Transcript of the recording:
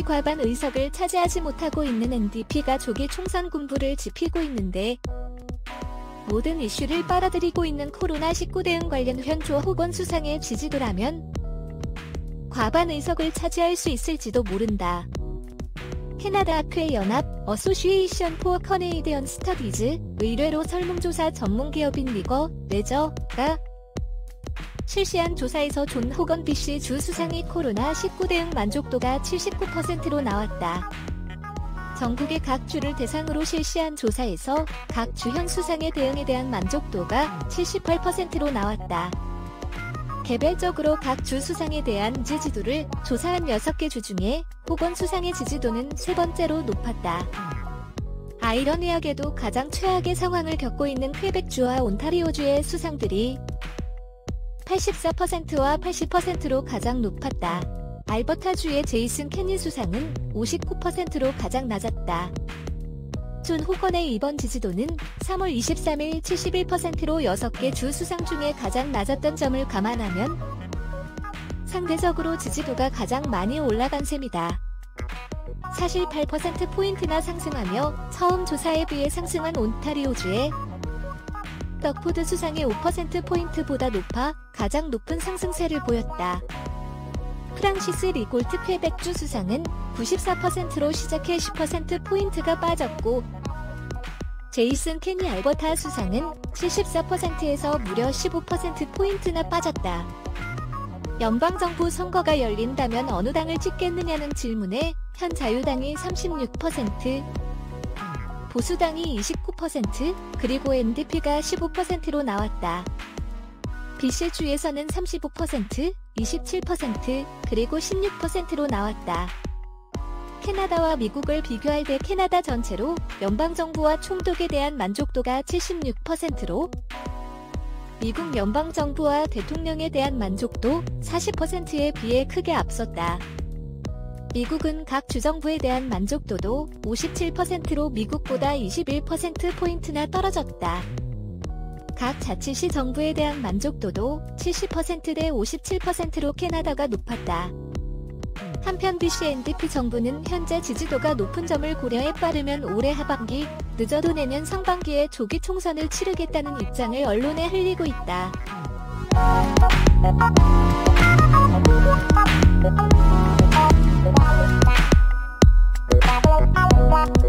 과반 의석을 차지하지 못하고 있는 NDP가 조기 총선 군부를 지피고 있는데 모든 이슈를 빨아들이고 있는 코로나19 대응 관련 현조 호건 수상의 지지도라면 과반 의석을 차지할 수 있을지도 모른다. 캐나다 학회 연합 어소시에이션 포 커네이디언 스터디즈 의뢰로 설문조사 전문기업인 리거 레저가 실시한 조사에서 존 호건 BC 주 수상이 코로나19 대응 만족도가 79%로 나왔다. 전국의 각 주를 대상으로 실시한 조사에서 각 주현 수상의 대응에 대한 만족도가 78%로 나왔다. 개별적으로 각 주 수상에 대한 지지도를 조사한 6개 주 중에 호건 수상의 지지도는 세 번째로 높았다. 아이러니하게도 가장 최악의 상황을 겪고 있는 퀘벡주와 온타리오주의 수상들이 84%와 80%로 가장 높았다. 알버타주의 제이슨 캐니 수상은 59%로 가장 낮았다. 존 호건의 이번 지지도는 3월 23일 71%로 6개 주 수상 중에 가장 낮았던 점을 감안하면 상대적으로 지지도가 가장 많이 올라간 셈이다. 사실 8%포인트나 상승하며 처음 조사에 비해 상승한 온타리오주의 덕포드 수상의 5%포인트보다 높아 가장 높은 상승세를 보였다. 프랑시스 리골트 퀘벡주 수상은 94%로 시작해 10%포인트가 빠졌고 제이슨 캐니 알버타 수상은 74%에서 무려 15%포인트나 빠졌다. 연방정부 선거가 열린다면 어느 당을 찍겠느냐는 질문에 현 자유당이 36%, 보수당이 29%, 그리고 NDP가 15%로 나왔다. BC주에서는 35%, 27%, 그리고 16%로 나왔다. 캐나다와 미국을 비교할 때 캐나다 전체로 연방정부와 총독에 대한 만족도가 76%로 미국 연방정부와 대통령에 대한 만족도 40%에 비해 크게 앞섰다. 미국은 각 주정부에 대한 만족도도 57%로 미국보다 21%포인트나 떨어졌다. 각 자치시 정부에 대한 만족도도 70% 대 57%로 캐나다가 높았다. 한편 BC NDP 정부는 현재 지지도가 높은 점을 고려해 빠르면 올해 하반기, 늦어도 내년 상반기에 조기 총선을 치르겠다는 입장을 언론에 흘리고 있다. Wow.